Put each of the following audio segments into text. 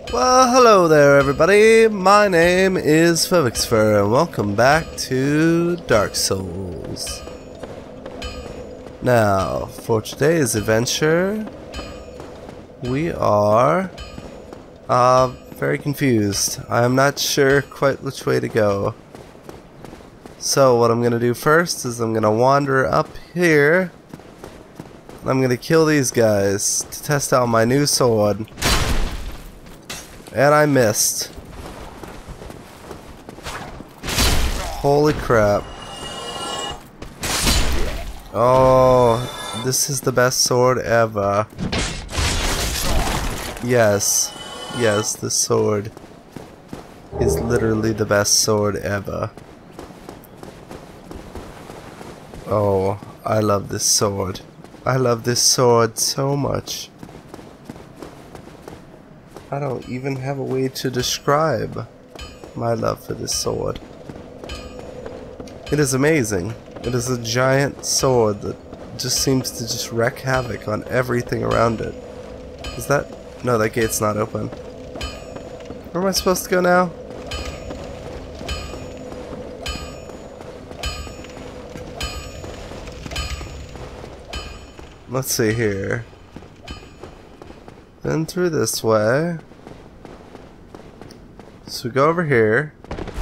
Well, hello there everybody, my name is Felvix and welcome back to Dark Souls. Now, for today's adventure, we are very confused. I am not sure quite which way to go. So what I'm going to do first is I'm going to wander up here. I'm going to kill these guys to test out my new sword. And I missed. Holy crap. Oh, this is the best sword ever. Yes. Yes, this sword is literally the best sword ever. Oh, I love this sword. I love this sword so much. I don't even have a way to describe my love for this sword. It is amazing. It is a giant sword that just seems to just wreak havoc on everything around it. Is that... No, that gate's not open. Where am I supposed to go now? Let's see here. Then through this way. So we go over here.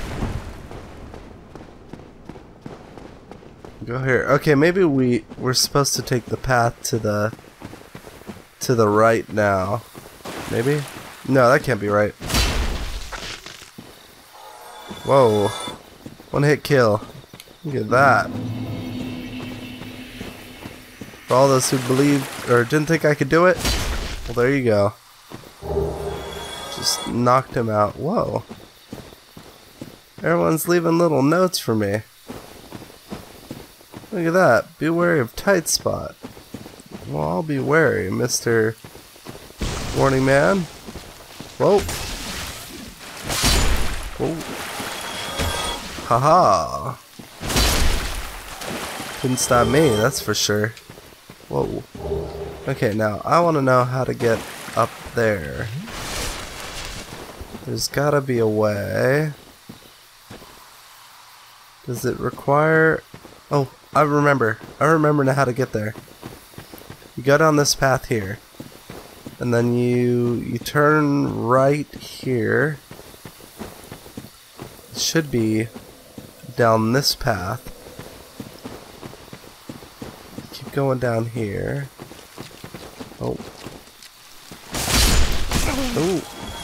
Go here. Okay, maybe we're supposed to take the path to the right now. Maybe? No, that can't be right. Whoa. One hit kill. Look at that. For all those who believed or didn't think I could do it, well, there you go. Just knocked him out. Whoa. Everyone's leaving little notes for me. Look at that. Be wary of tight spot. Well, I'll be wary, Mr. Warning Man. Whoa. Whoa. Haha. Couldn't stop me, that's for sure. Whoa. Okay, now I want to know how to get up there. There's gotta be a way. Does it require... Oh, I remember. I remember now how to get there. You go down this path here. And then you turn right here. It should be down this path. Keep going down here. Oh. Oh.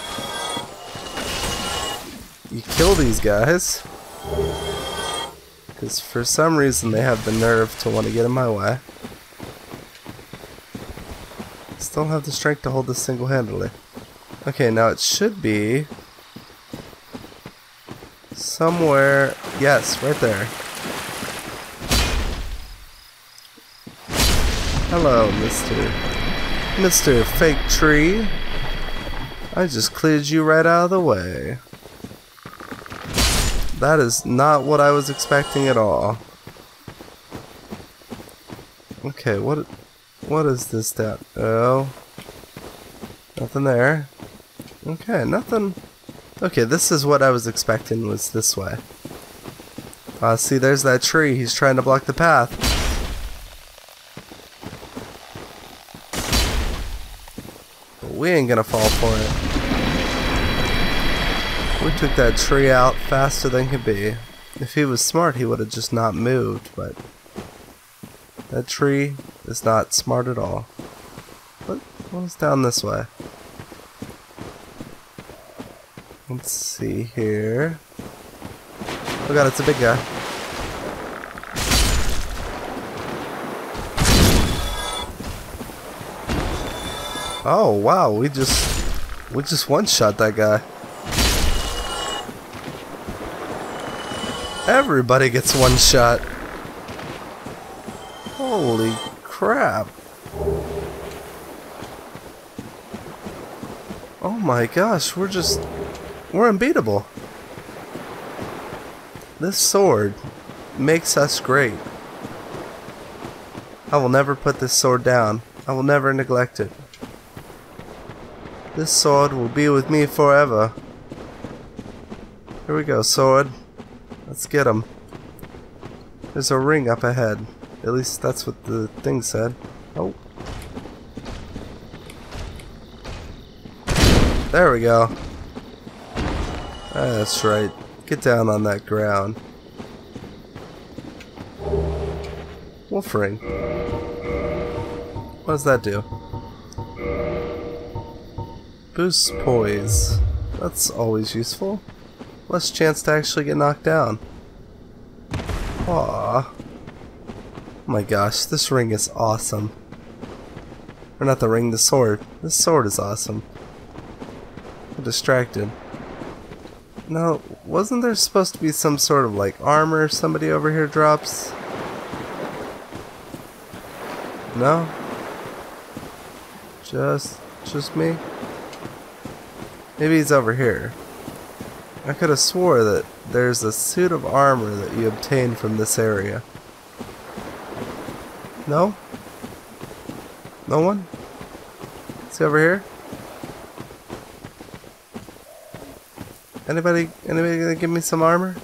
You kill these guys. Because for some reason they have the nerve to want to get in my way. Still have the strength to hold this single-handedly. Okay, now it should be somewhere. Yes, right there. Hello, Mr. Fake Tree. I just cleared you right out of the way. That is not what I was expecting at all. Okay, what is this down? Oh. Nothing there. Okay, nothing. Okay, this is what I was expecting was this way. See, there's that tree. He's trying to block the path. We ain't gonna fall for it. We took that tree out faster than could be. If he was smart, he would have just not moved, but that tree is not smart at all. What's down this way? Let's see here. Oh god, it's a big guy. Oh wow, we just one-shot that guy. Everybody gets one shot. Holy crap. Oh my gosh, we're unbeatable. This sword makes us great. I will never put this sword down. I will never neglect it. This sword will be with me forever. Here we go, sword. Let's get him. There's a ring up ahead. At least that's what the thing said. Oh. There we go. That's right. Get down on that ground. Wolf ring. What does that do? Boosts poise. That's always useful. Less chance to actually get knocked down. Aww. Oh my gosh, this ring is awesome. Or not the ring, the sword. This sword is awesome. I'm distracted. No, wasn't there supposed to be some sort of like armor somebody over here drops? No? Just me? Maybe he's over here. I could have swore that there's a suit of armor that you obtain from this area. No? No one? Is he over here? Anybody gonna give me some armor?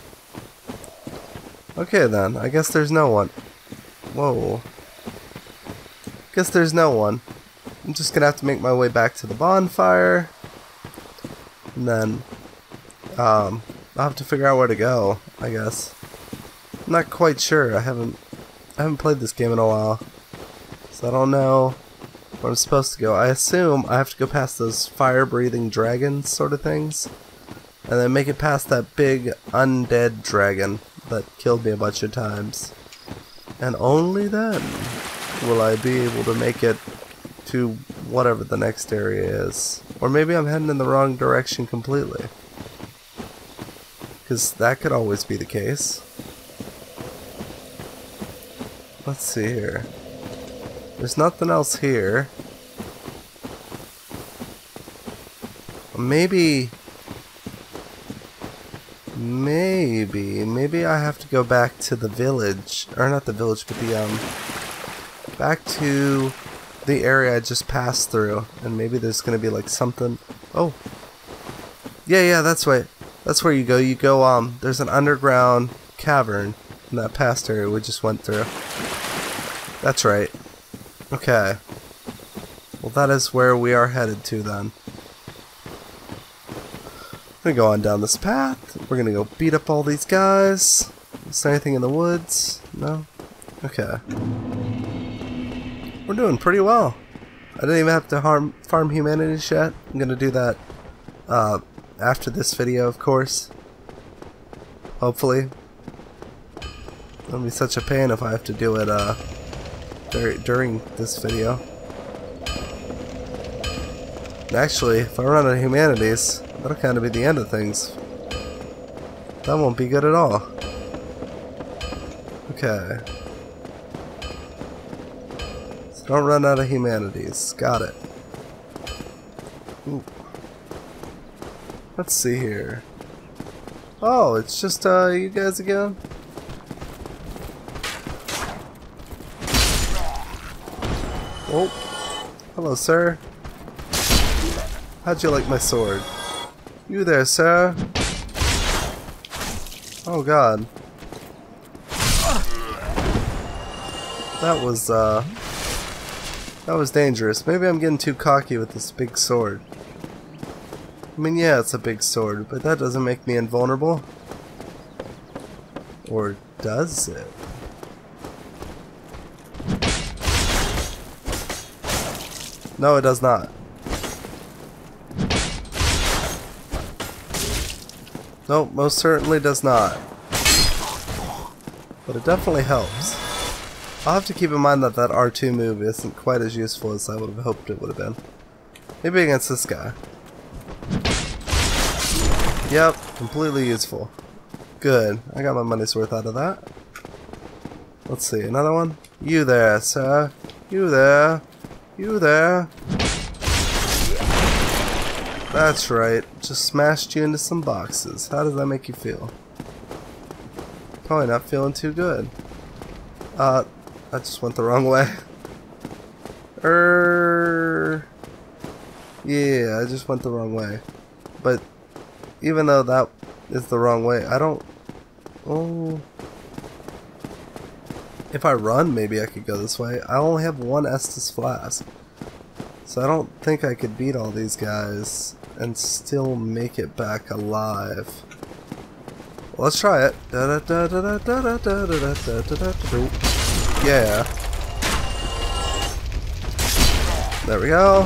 Okay then, I guess there's no one. Whoa. Guess there's no one. I'm just gonna have to make my way back to the bonfire. And then, I'll have to figure out where to go, I guess. I'm not quite sure. I haven't played this game in a while. So I don't know where I'm supposed to go. I assume I have to go past those fire-breathing dragons sort of things. And then make it past that big undead dragon that killed me a bunch of times. And only then will I be able to make it to whatever the next area is. Or maybe I'm heading in the wrong direction completely. Because that could always be the case. Let's see here. There's nothing else here. Maybe I have to go back to the village, or not the village, but the back to the area I just passed through, and maybe there's gonna be like something. Oh, yeah, that's right. That's where you go. You go. There's an underground cavern in that past area we just went through. That's right. Okay. Well, that is where we are headed to then. We're gonna go on down this path. We're gonna go beat up all these guys. Is there anything in the woods? No? Okay. We're doing pretty well. I didn't even have to farm humanities yet. I'm gonna do that after this video, of course. Hopefully. It'll be such a pain if I have to do it during this video. Actually, if I run out of humanities, that'll kind of be the end of things. That won't be good at all. Okay. So don't run out of humanities. Got it. Ooh. Let's see here. Oh, it's just you guys again? Oh. Hello, sir. How'd you like my sword? You there, sir? Oh god. That was dangerous. Maybe I'm getting too cocky with this big sword. I mean, yeah, it's a big sword, but that doesn't make me invulnerable. Or does it? No, it does not. Nope, most certainly does not. But it definitely helps. I'll have to keep in mind that that R2 move isn't quite as useful as I would have hoped it would have been. Maybe against this guy. Yep, completely useful. Good, I got my money's worth out of that. Let's see, another one? You there, sir. You there. You there. That's right, just smashed you into some boxes. How does that make you feel? Probably not feeling too good. I just went the wrong way. Yeah, I just went the wrong way. But even though that is the wrong way, I don't... Oh... If I run, maybe I could go this way. I only have one Estus flask. So I don't think I could beat all these guys and still make it back alive. Well, let's try it. Yeah. There we go.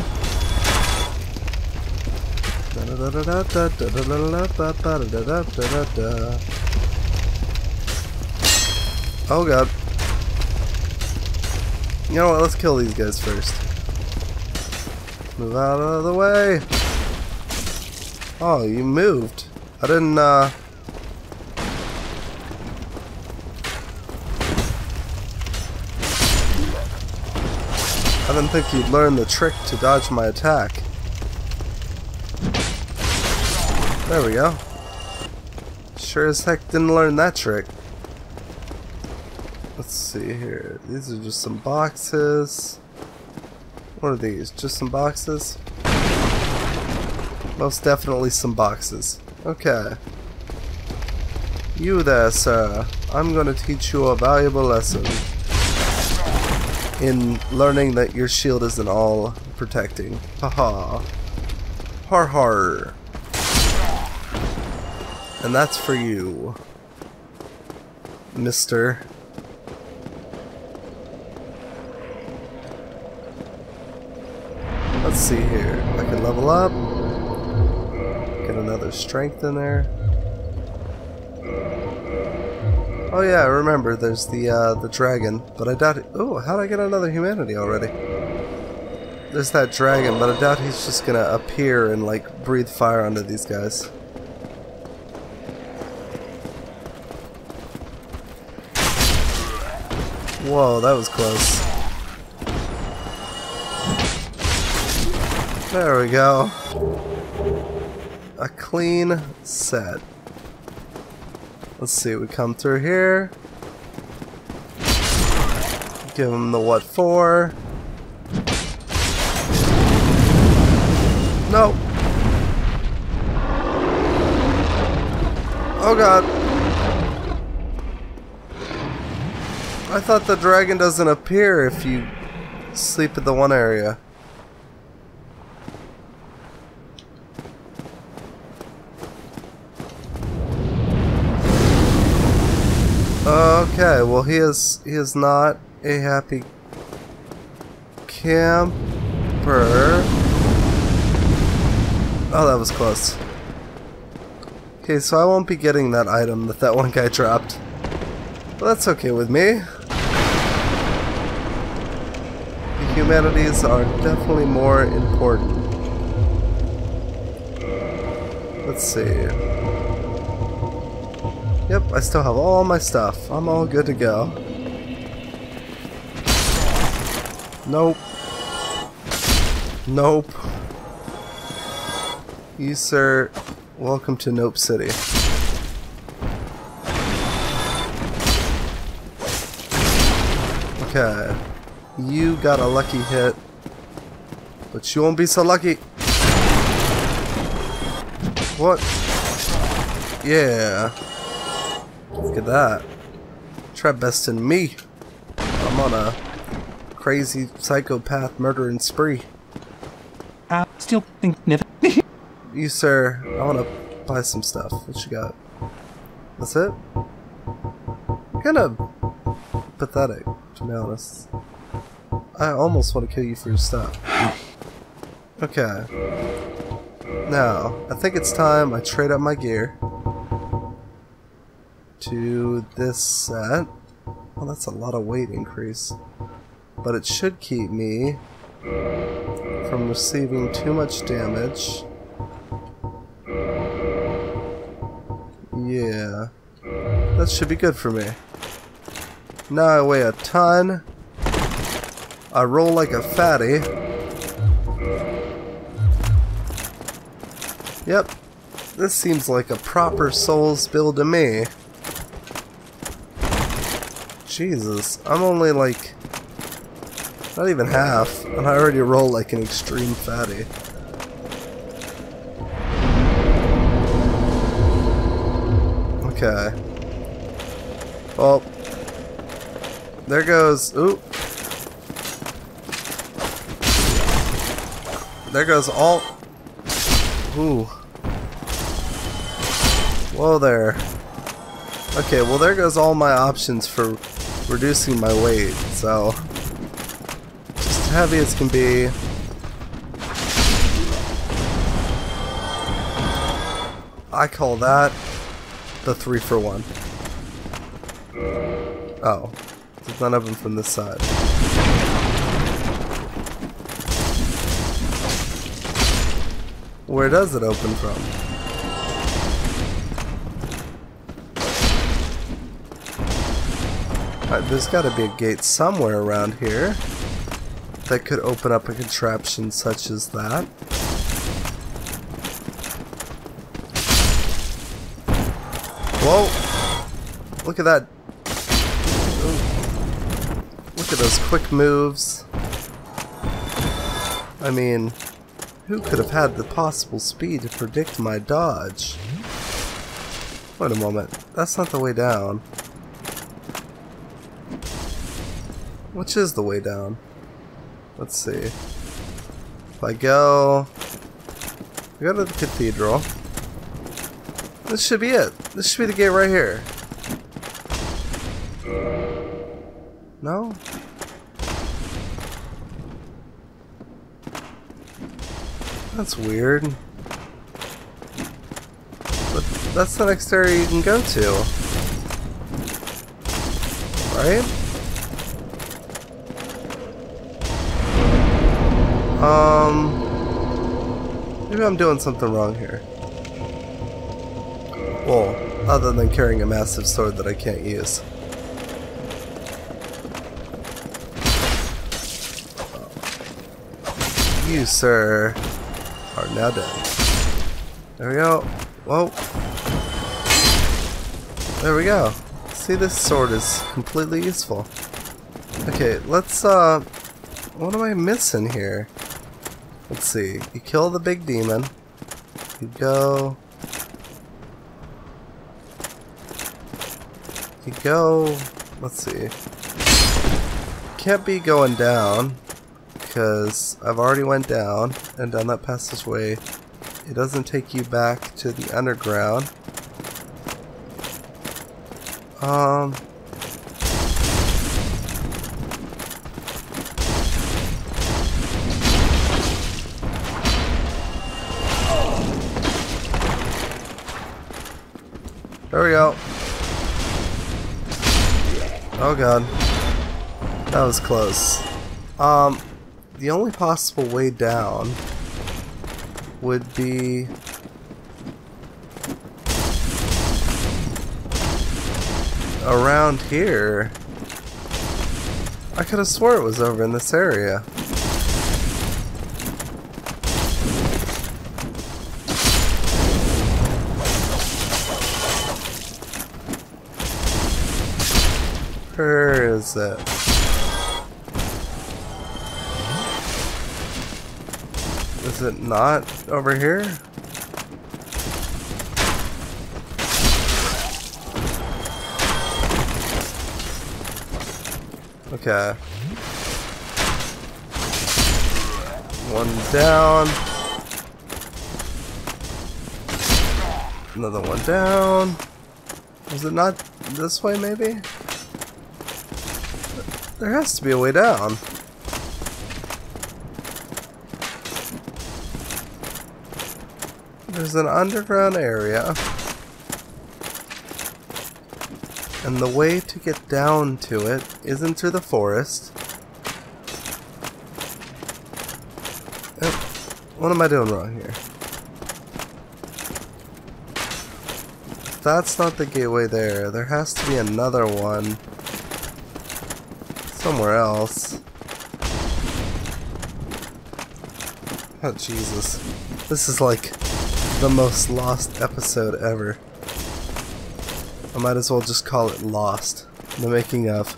Oh god. You know what, let's kill these guys first. Move out of the way. Oh, you moved. I didn't, I didn't think you'd learn the trick to dodge my attack. There we go. Sure as heck didn't learn that trick. Let's see here. These are just some boxes. What are these? Just some boxes? Most definitely some boxes. Okay. You there, sir. I'm gonna teach you a valuable lesson in learning that your shield isn't all protecting. Haha. Har har. And that's for you, mister. Let's see here. I can level up. Get another strength in there. Oh yeah, I remember there's the dragon, but I doubt it. Oh, how'd I get another humanity already? There's that dragon, but I doubt he's just gonna appear and like breathe fire onto these guys. Whoa, that was close. There we go. A clean set. Let's see, we come through here. Give him the what for. Nope. Oh god. I thought the dragon doesn't appear if you sleep in the one area. Okay, well he is not a happy camper. Oh, that was close. Okay, so I won't be getting that item that one guy dropped. But that's okay with me. The humanities are definitely more important. Let's see. Yep, I still have all my stuff. I'm all good to go. Nope. Nope. You, sir, welcome to Nope City. Okay. You got a lucky hit. But you won't be so lucky. What? Yeah. Look at that. Try besting me. I'm on a crazy psychopath murdering spree. Still think You, sir, I want to buy some stuff. What you got? That's it? Kinda pathetic, to be honest. I almost want to kill you for your stuff. Okay. Now, I think it's time I trade up my gear to this set. Well, that's a lot of weight increase. But it should keep me from receiving too much damage. Yeah. That should be good for me. Now I weigh a ton. I roll like a fatty. Yep. This seems like a proper Souls build to me. Jesus, I'm only like not even half, and I already roll like an extreme fatty. Okay. Well, there goes. Ooh. There goes all. Ooh. Whoa there. Okay, well there goes all my options for reducing my weight, so just heavy as can be. I call that the 3-for-1. Oh, there's none of them from this side. Where does it open from? There's got to be a gate somewhere around here that could open up a contraption such as that. Whoa! Look at that. Ooh. Look at those quick moves. I mean, who could have had the possible speed to predict my dodge? Wait a moment. That's not the way down. Which is the way down? Let's see. If I go to the cathedral. This should be it. This should be the gate right here. No? That's weird. But that's the next area you can go to. Right? Maybe I'm doing something wrong here. Well, other than carrying a massive sword that I can't use. You, sir, are now dead. There we go. Whoa. There we go. See, this sword is completely useful. Okay, let's, what am I missing here? Let's see. You kill the big demon. You go... Let's see. Can't be going down, because I've already went down and down that passageway. It doesn't take you back to the underground. There we go. Oh god. That was close. The only possible way down would be around here. I could have swore it was over in this area. Where is it? Is it not over here? Okay. One down. Another one down. Is it not this way, maybe? There has to be a way down. There's an underground area. And the way to get down to it isn't through the forest. What am I doing wrong here? If that's not the gateway there, there has to be another one somewhere else. Oh Jesus. This is like the most lost episode ever. I might as well just call it Lost. The making of.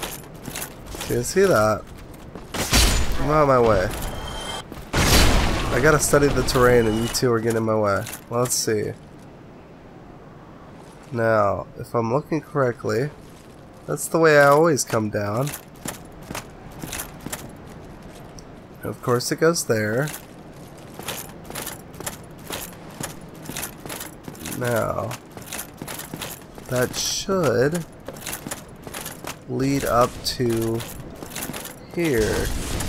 See that? I'm out of my way. I gotta study the terrain and you two are getting in my way. Let's see. Now, if I'm looking correctly, that's the way I always come down. And of course it goes there. Now, that should lead up to here.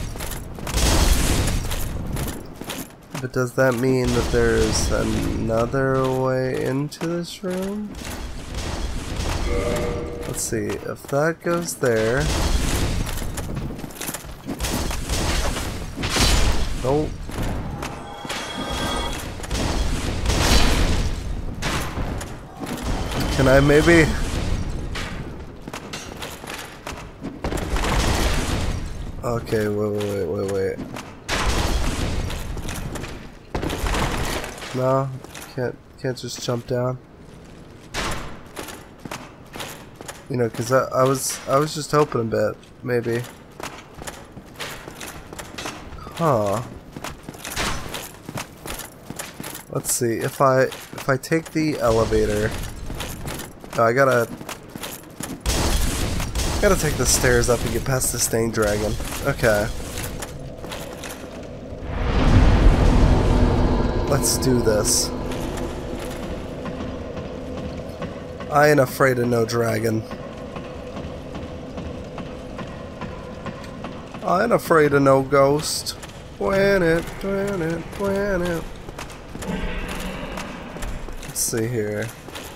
But does that mean that there's another way into this room? Let's see, if that goes there. Nope. Can I maybe? Okay, wait. No, can't just jump down. You know, cause I was just hoping a bit, maybe. Huh. Let's see, if I take the elevator. No, I gotta take the stairs up and get past the stain dragon. Okay. Let's do this. I ain't afraid of no dragon. I ain't afraid of no ghost. When it. Let's see here.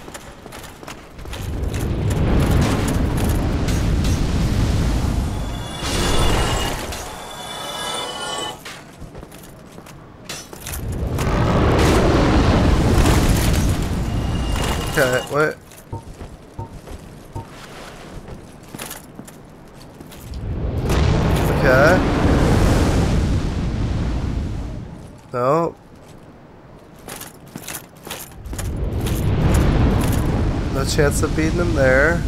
Okay, what? Okay. No. No chance of beating him there.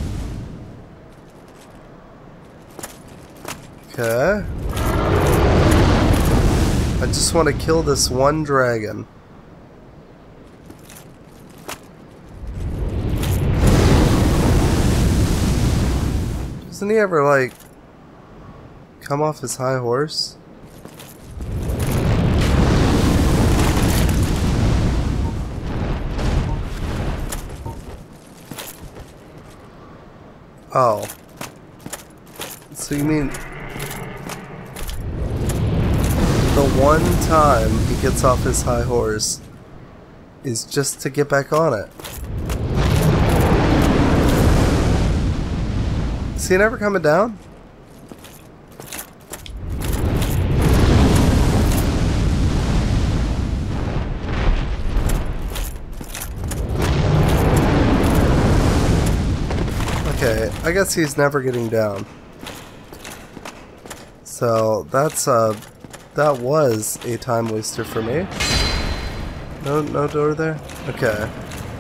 Okay. I just want to kill this one dragon. Doesn't he ever, like, come off his high horse? Oh. So you mean the one time he gets off his high horse is just to get back on it? Is he never coming down? Okay, I guess he's never getting down. So that's that was a time waster for me. No door there? Okay.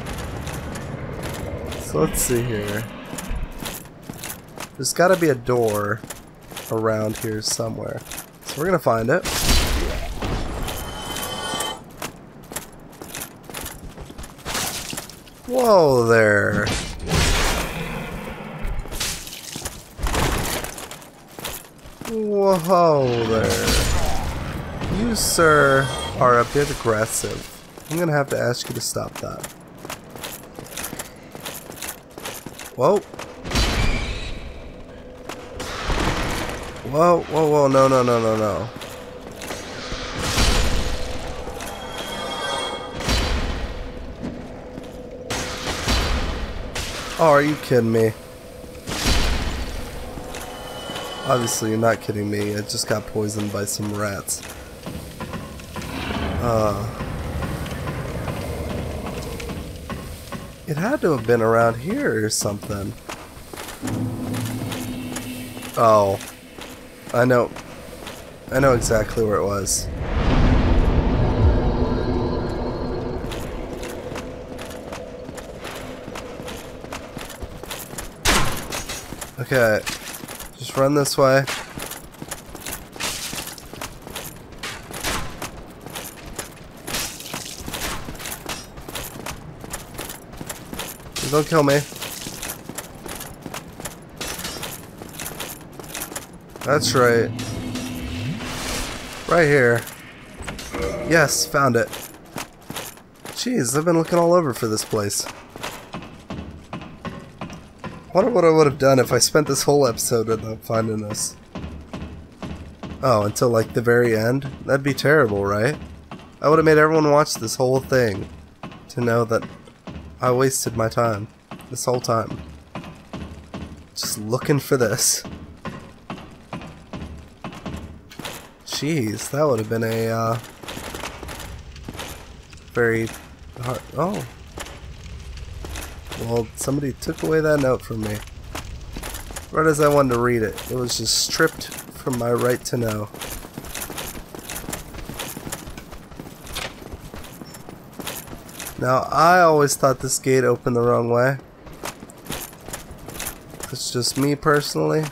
So let's see here. There's gotta be a door around here somewhere. So we're gonna find it. Whoa there. Whoa there. You, sir, are a bit aggressive. I'm gonna have to ask you to stop that. Whoa. Whoa, no. Oh, are you kidding me? Obviously, you're not kidding me. I just got poisoned by some rats. It had to have been around here or something. Oh. I know exactly where it was. Okay, just run this way. Don't kill me. That's right. Right here. Yes, found it. Jeez, I've been looking all over for this place. Wonder what I would have done if I spent this whole episode without finding this. Oh, until like the very end? That'd be terrible, right? I would have made everyone watch this whole thing to know that I wasted my time this whole time just looking for this. Jeez, that would have been a very hard. Oh, well, somebody took away that note from me right as I wanted to read it. It was just stripped from my right to know. Now, I always thought this gate opened the wrong way. It's just me personally.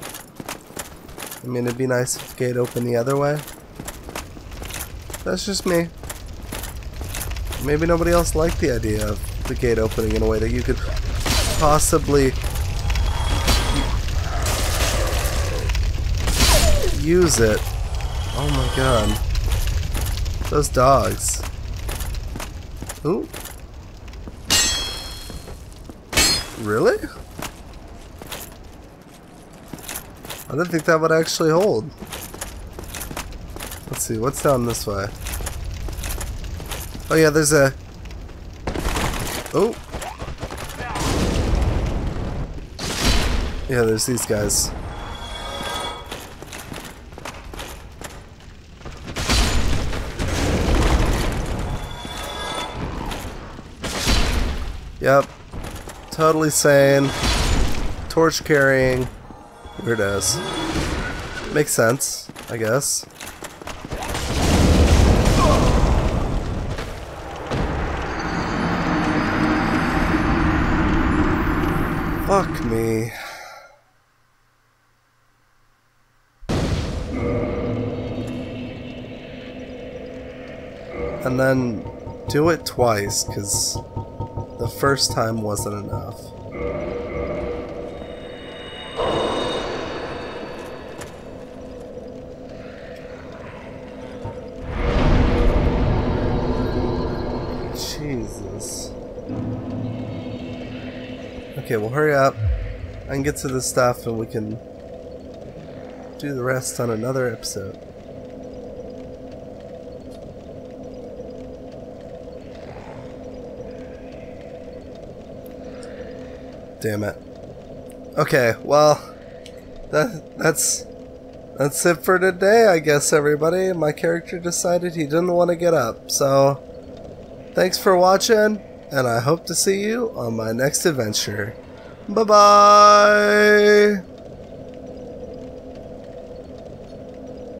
I mean, it'd be nice if the gate opened the other way. That's just me. Maybe nobody else liked the idea of the gate opening in a way that you could possibly use it. Oh my god. Those dogs. Ooh. Really? I didn't think that would actually hold. Let's see, what's down this way? Oh yeah, there's a... Oh! Yeah, there's these guys. Yep. Totally sane. Torch carrying. Weirdos. Makes sense, I guess. Fuck me. And then do it twice, because the first time wasn't enough. Jesus. Okay, well hurry up. I can get to this stuff and we can do the rest on another episode. Damn it. Okay, well, that's it for today, I guess, everybody. My character decided he didn't want to get up, so thanks for watching, and I hope to see you on my next adventure. Bye-bye!